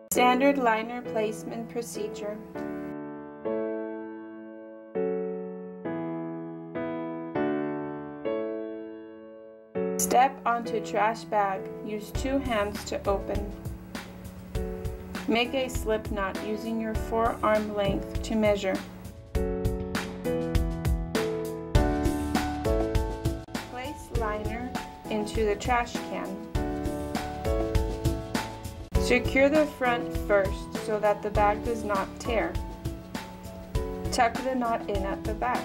Standard liner placement procedure. Step onto trash bag. Use 2 hands to open. Make a slip knot using your forearm length to measure. Place liner into the trash can. Secure the front first so that the bag does not tear. Tuck the knot in at the back.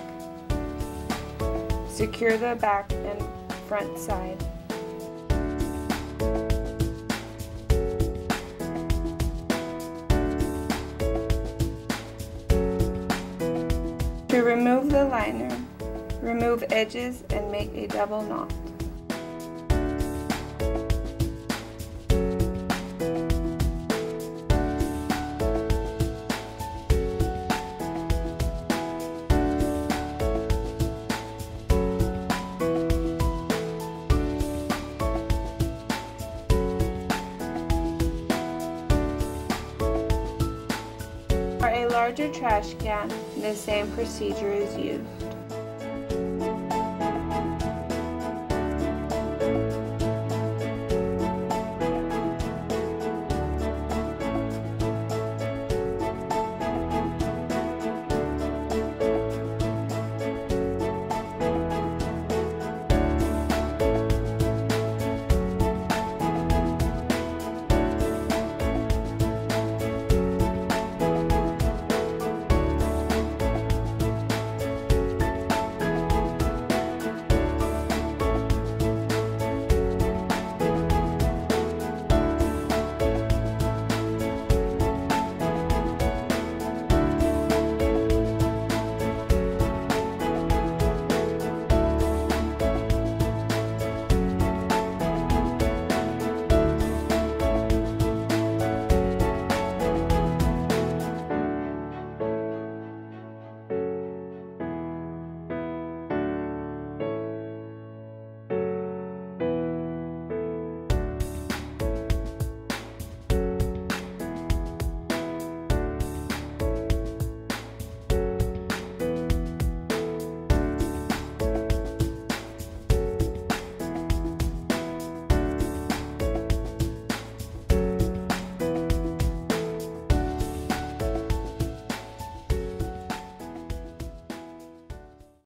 Secure the back and front side. To remove the liner, remove edges and make a double knot. For a larger trash can, the same procedure is used.